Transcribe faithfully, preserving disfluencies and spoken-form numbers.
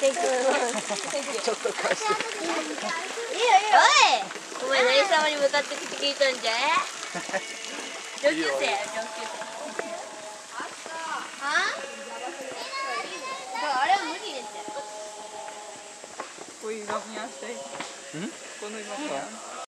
ていく。ちょっと貸して。いいよいいよ。おい、お前何様に向かって口聞いたんじゃ。上級生や上級生。あ？あれは無理ですよ。 Ko'y iba niya stay. Hmm? Ko'y iba niya.